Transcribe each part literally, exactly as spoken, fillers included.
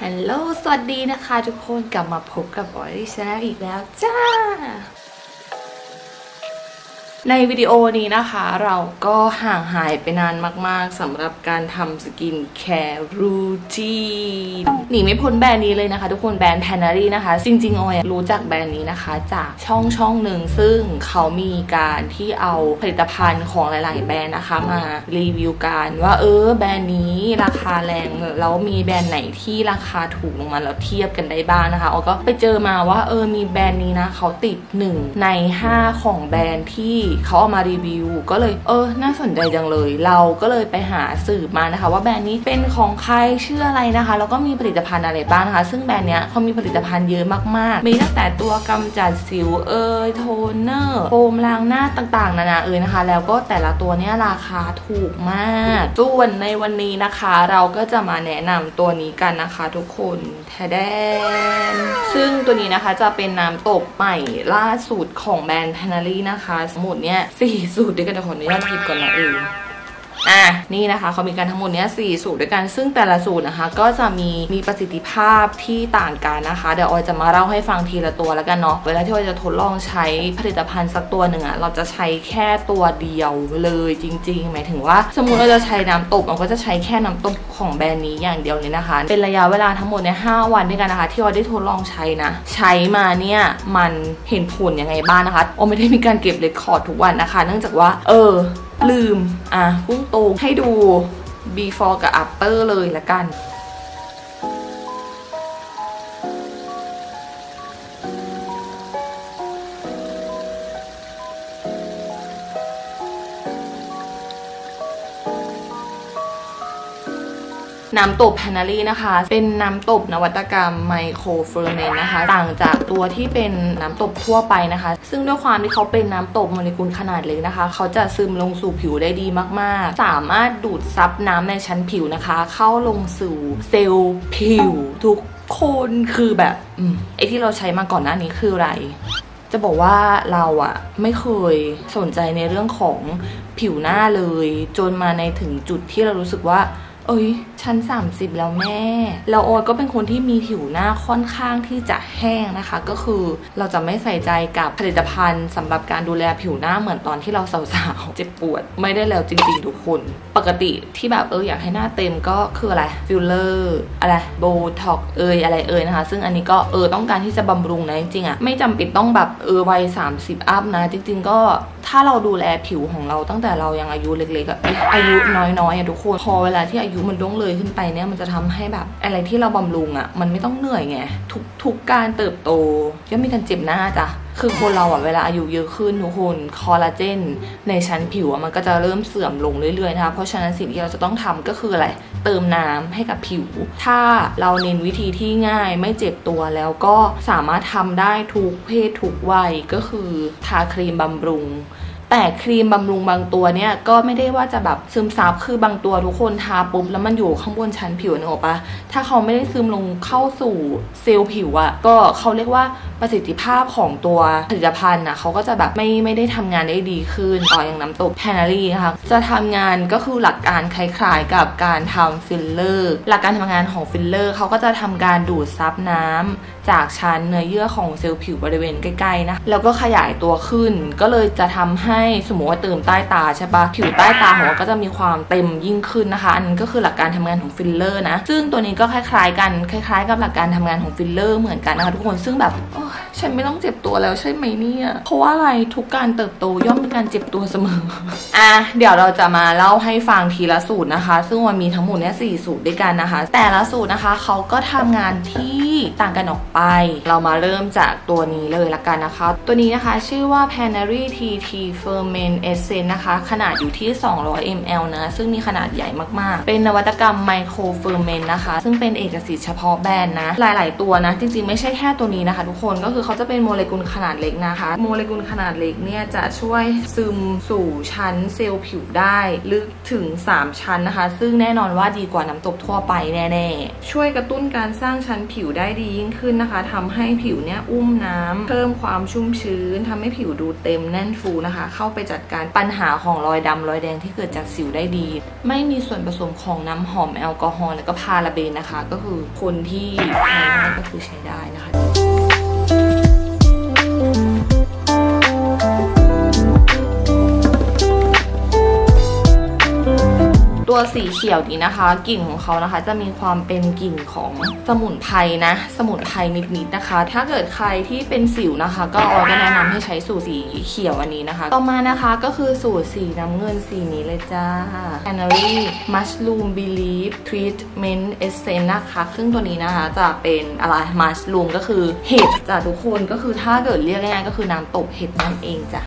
ฮัลโหลสวัสดีนะคะทุกคนกลับมาพบกับบอยชาแนลอีกแล้วจ้าในวิดีโอนี้นะคะเราก็ห่างหายไปนานมากๆสำหรับการทำสกินแคร์รูทีนหนีไม่พ้นแบรนด์นี้เลยนะคะทุกคนแบรนด์ Panary นะคะจริงๆออยรู้จักแบรนด์นี้นะคะจากช่องช่องหนึ่งซึ่งเขามีการที่เอาผลิตภัณฑ์ของหลายๆแบรนด์นะคะมารีวิวกันว่าเออแบรนด์นี้ราคาแรงแล้วมีแบรนด์ไหนที่ราคาถูกลงมาแล้วเทียบกันได้บ้างนะคะออยก็ไปเจอมาว่าเออมีแบรนด์นี้นะเขาติดหนึ่งในห้าของแบรนด์ที่เขาเอามารีวิวก็เลยเออน่าสนใจจังเลยเราก็เลยไปหาสืบมานะคะว่าแบรนด์นี้เป็นของใครชื่ออะไรนะคะแล้วก็มีผลิตภัณฑ์อะไรบ้างนะคะซึ่งแบรนด์เนี้ยเขามีผลิตภัณฑ์เยอะมากๆมีตั้งแต่ตัวกำจัดสิวเอยโทนเนอร์โฟมล้างหน้าต่างๆนานาเอยนะคะแล้วก็แต่ละตัวเนี้ยราคาถูกมากส่วนในวันนี้นะคะเราก็จะมาแนะนำตัวนี้กันนะคะทุกคนแทแดนซึ่งตัวนี้นะคะจะเป็นน้ำตบใหม่ล่าสุดของแบรนด์ Panary นะคะสมุดเนี้ยสี่สูตรด้วยกันแต่ขออนุญาตหยิบก่อนนะเองอ่ะนี่นะคะเขามีการทั้งหมดเนี้ยสี่สูตรด้วยกันซึ่งแต่ละสูตรนะคะก็จะมีมีประสิทธิภาพที่ต่างกันนะคะเดี๋ยวออยจะมาเล่าให้ฟังทีละตัวแล้วกันเนาะเวลาที่ออยจะทดลองใช้ผลิตภัณฑ์สักตัวหนึ่งอะเราจะใช้แค่ตัวเดียวเลยจริงๆหมายถึงว่าสมมุติเราจะใช้น้ำตบเราก็จะใช้แค่น้ำตบของแบรนด์นี้อย่างเดียวเลยนะคะเป็นระยะเวลาทั้งหมดเนี่ยห้าวันด้วยกันนะคะที่ออยได้ทดลองใช้นะใช้มาเนี่ยมันเห็นผลยังไงบ้างนะคะออยไม่ได้มีการเก็บเรคคอร์ดทุกวันนะคะเนื่องจากว่าเออลืมอ่ะพุ่งตรงให้ดู before กับ after เลยละกันน้ำตบ Panary นะคะเป็นน้ำตบนวัตกรรมไมโครเฟอร์เมนต์นะคะต่างจากตัวที่เป็นน้ำตบทั่วไปนะคะซึ่งด้วยความที่เขาเป็นน้ำตบโมเลกุลขนาดเล็กนะคะเขาจะซึมลงสู่ผิวได้ดีมากๆสามารถดูดซับน้ำในชั้นผิวนะคะเข้าลงสู่เซลล์ผิวทุกคนคือแบบอืมไอที่เราใช้มาก่อนหน้านี้คืออะไรจะบอกว่าเราอะไม่เคยสนใจในเรื่องของผิวหน้าเลยจนมาในถึงจุดที่เรารู้สึกว่าเอ้ยชั้นสามสิบแล้วแม่แล้วออยก็เป็นคนที่มีผิวหน้าค่อนข้างที่จะแห้งนะคะก็คือเราจะไม่ใส่ใจกับผลิตภัณฑ์สำหรับการดูแลผิวหน้าเหมือนตอนที่เราสาวๆเจ็บปวดไม่ได้แล้วจริงๆทุกคนปกติที่แบบเอออยากให้หน้าเต็มก็คืออะไรฟิลเลอร์อะไรโบท็อกเอยอะไรเอยนะคะซึ่งอันนี้ก็เออต้องการที่จะบำรุงนะจริงๆอะไม่จำเป็นต้องแบบเออวัยสามสิบอัพนะจริงๆก็ถ้าเราดูแลผิวของเราตั้งแต่เรายังอายุเล็กๆอะอายุน้อยๆอะทุกคนพอเวลาที่อายุมันล่วงเลยขึ้นไปเนี่ยมันจะทำให้แบบอะไรที่เราบำรุงอะมันไม่ต้องเหนื่อยไงทุกทุกการเติบโตย่อมมีการเจ็บหน้าจ้ะคือคนเราอะเวลาอายุเยอะขึ้นทุกคนคอลลาเจนในชั้นผิวมันก็จะเริ่มเสื่อมลงเรื่อยๆนะคะเพราะฉะนั้นสิ่งที่เราจะต้องทำก็คืออะไรเติมน้ำให้กับผิวถ้าเราเน้นวิธีที่ง่ายไม่เจ็บตัวแล้วก็สามารถทำได้ทุกเพศทุกวัยก็คือทาครีมบำรุงแต่ครีมบำรุงบางตัวเนี่ยก็ไม่ได้ว่าจะแบบซึมซับคือบางตัวทุกคนทาปุ๊บแล้วมันอยู่ข้างบนชั้นผิวนึกออกปะถ้าเขาไม่ได้ซึมลงเข้าสู่เซลล์ผิวอะก็เขาเรียกว่าประสิทธิภาพของตัวผลิตภัณฑ์นะเขาก็จะแบบไม่ไม่ได้ทำงานได้ดีขึ้นต่ออย่างน้ำตบ Panary นะคะจะทำงานก็คือหลักการคล้ายๆกับการทำฟิลเลอร์หลักการทำงานของฟิลเลอร์เขาก็จะทำการดูดซับน้ำจากชั้นเนื้อเยื่อของเซลล์ผิวบริเวณใกล้ๆนะแล้วก็ขยายตัวขึ้นก็เลยจะทำให้สมมติว่าเติมใต้ตาใช่ปะผิวใต้ตาของเราก็จะมีความเต็มยิ่งขึ้นนะคะอันนี้ก็คือหลักการทำงานของฟิลเลอร์นะซึ่งตัวนี้ก็คล้ายๆกันคล้ายๆกับหลักการทำงานของฟิลเลอร์เหมือนกันนะคะทุกคนซึ่งแบบฉันไม่ต้องเจ็บตัวแล้วใช่ไหมเนี่ยเพราะว่าอะไรทุกการเติบโตย่อมเป็นการเจ็บตัวเสมออ่ะเดี๋ยวเราจะมาเล่าให้ฟังทีละสูตรนะคะซึ่งมันมีทั้งหมดเนี่ยสี่สูตรด้วยกันนะคะแต่ละสูตรนะคะเขาก็ทำงานที่ต่างกันออกไปเรามาเริ่มจากตัวนี้เลยละกันนะคะตัวนี้นะคะชื่อว่า Panary ที ที Ferment Essence นะคะขนาดอยู่ที่สองร้อยมิลลิลิตร นะซึ่งมีขนาดใหญ่มากๆเป็นนวัตกรรมไมโครเฟอร์เมนต์นะคะซึ่งเป็นเอกสิทธิ์เฉพาะแบรนด์นะหลายๆตัวนะจริงๆไม่ใช่แค่ตัวนี้นะคะทุกคนก็คือคือเขาจะเป็นโมเลกุลขนาดเล็กนะคะโมเลกุลขนาดเล็กเนี่ยจะช่วยซึมสู่ชั้นเซลล์ผิวได้ลึกถึงสามชั้นนะคะซึ่งแน่นอนว่าดีกว่าน้ำตบทั่วไปแน่ๆช่วยกระตุ้นการสร้างชั้นผิวได้ดียิ่งขึ้นนะคะทำให้ผิวเนี่ยอุ้มน้ำเพิ่มความชุ่มชื้นทำให้ผิวดูเต็มแน่นฟูนะคะเข้าไปจัดการปัญหาของรอยดำรอยแดงที่เกิดจากสิวได้ดีไม่มีส่วนผสมของน้ำหอมแอลกอฮอล์และก็พาราเบนนะคะก็คือคนที่ใช้ได้ก็คือใช้ได้นะคะตัวสีเขียวนี้นะคะกลิ่นของเขานะคะจะมีความเป็นกลิ่นของสมุนไพรนะสมุนไพรนิดๆนะคะถ้าเกิดใครที่เป็นสิวนะคะก็ออยก็แนะนำให้ใช้สูตรสีเขียวอันนี้นะคะต่อมานะคะก็คือสูตรสีน้ำเงินสีนี้เลยจ้า Canary Mushroom Belief Treatment Essence นะคะซึ่งตัวนี้นะคะจะเป็นอะไร Mushroom ก็คือเห็ดจ้ะทุกคนก็คือถ้าเกิดเรียกง่ายๆก็คือน้ำตกเห็ดนั่นเองจ้ะ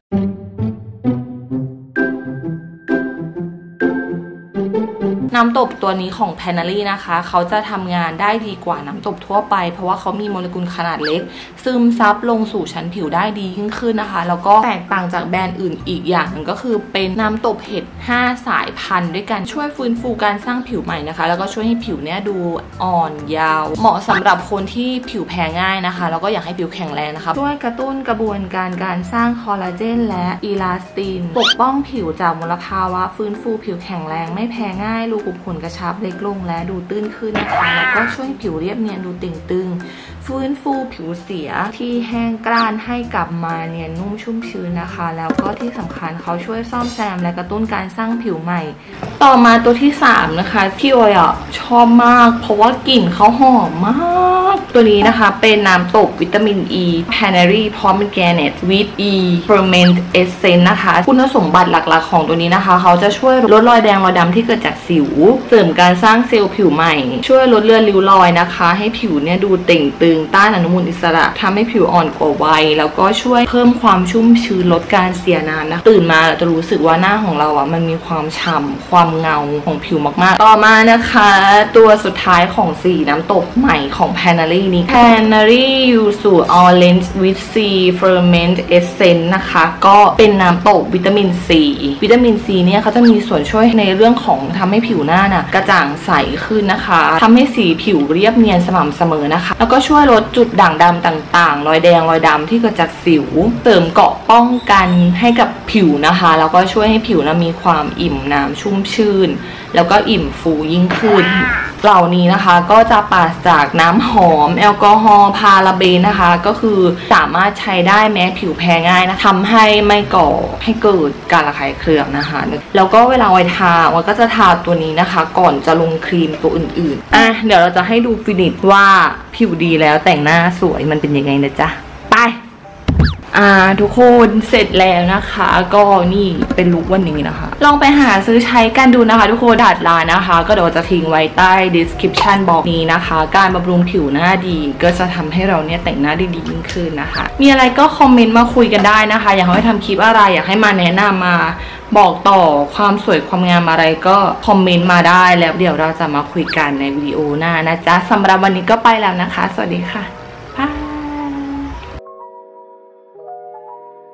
น้ำตบตัวนี้ของ Panelly นะคะเขาจะทำงานได้ดีกว่าน้ำตบทั่วไปเพราะว่าเขามีโมเลกุลขนาดเล็กซึมซับลงสู่ชั้นผิวได้ดียิ่งขึ้นนะคะแล้วก็แตกต่างจากแบรนด์อื่นอีกอย่างหนึ่งก็คือเป็นน้ำตบเห็ดห้าสายพันธุ์ด้วยกันช่วยฟื้นฟูการสร้างผิวใหม่นะคะแล้วก็ช่วยให้ผิวเนี้ยดูอ่อนยาวเหมาะสำหรับคนที่ผิวแพ้ง่ายนะคะแล้วก็อยากให้ผิวแข็งแรงนะคะช่วยกระตุ้นกระบวนการการสร้างคอลลาเจนและอีลาสตินปกป้องผิวจากมลภาวะฟื้นฟูผิวแข็งแรงไม่แพ้ง่ายรูขุมขนกระชับเล็กลงและดูตื้นขึ้นนะคะแล้วก็ช่วยผิวเรียบเนียนดูเต่งตึงฟื้นฟูผิวเสียที่แห้งกร้านให้กลับมาเนียนนุ่มชุ่มชื้นนะคะแล้วก็ที่สำคัญเขาช่วยซ่อมแซมและกระตุ้นการสร้างผิวใหม่ต่อมาตัวที่สามนะคะที่โอยอ่ะชอบมากเพราะว่ากลิ่นเขาหอมมากตัวนี้นะคะเป็นน้ำตบวิตามิน E Panelly Pomegranate with E Ferment Essence นะคะคุณสมบัติหลักๆของตัวนี้นะคะเขาจะช่วยลดรอยแดงรอยดำที่เกิดจากสิวเสริมการสร้างเซลล์ผิวใหม่ช่วยลดเลือนริ้วรอยนะคะให้ผิวเนี่ยดูเต่งตึงต้านอนุมูลอิสระทำให้ผิวอ่อนกว่าวัยแล้วก็ช่วยเพิ่มความชุ่มชื้นลดการเสียน้ำนะตื่นมาเราจะรู้สึกว่าหน้าของเราอ่ะมันมีความฉ่ำความเงาของผิวมากๆต่อมานะคะตัวสุดท้ายของสีน้ำตกใหม่ของ Panelly นี้ Panelly Yuzu Orange with C Ferment Essence นะคะก็เป็นน้ำตกวิตามินซีวิตามินซีเนี่ยเขาจะมีส่วนช่วยในเรื่องของทำให้ผิวหน้าน่ะกระจ่างใสขึ้นนะคะทำให้สีผิวเรียบเนียนสม่ำเสมอนะคะแล้วก็ช่วยลดจุดด่างดำต่างๆรอยแดงรอยดำที่เกิดจากสิวเสริมเกราะป้องกันให้กับผิวนะคะแล้วก็ช่วยให้ผิวนะมีความอิ่มน้ำชุ่มชื่นแล้วก็อิ่มฟูยิ่งขึ้นเหล่านี้นะคะก็จะปราศจากน้ำหอมแอลกอฮอล์พาราเบนนะคะก็คือสามารถใช้ได้แม้ผิวแพ้ง่ายนะทำให้ไม่ก่อให้เกิดการระคายเคืองนะคะแล้วก็เวลาไว้ทาไว้ก็จะทาตัวนี้นะคะก่อนจะลงครีมตัวอื่นๆอ่ะเดี๋ยวเราจะให้ดูฟินิชว่าผิวดีแล้วแต่งหน้าสวยมันเป็นยังไงนะจ๊ะไปอ่าทุกคนเสร็จแล้วนะคะก็นี่เป็นลุควันนี้นะคะลองไปหาซื้อใช้กันดูนะคะทุกคนดัดลายนะคะก็เดี๋ยวจะทิ้งไว้ใต้ description box นี้นะคะการบำรุงผิวหน้าดีก็จะทำให้เราเนี่ยแต่งหน้าได้ดียิ่งขึ้นนะคะมีอะไรก็คอมเมนต์มาคุยกันได้นะคะอยากให้ทำคลิปอะไรอยากให้มาแนะนำมาบอกต่อความสวยความงามอะไรก็คอมเมนต์มาได้แล้วเดี๋ยวเราจะมาคุยกันในวิดีโอหน้านะจ๊ะสำหรับวันนี้ก็ไปแล้วนะคะสวัสดีค่ะ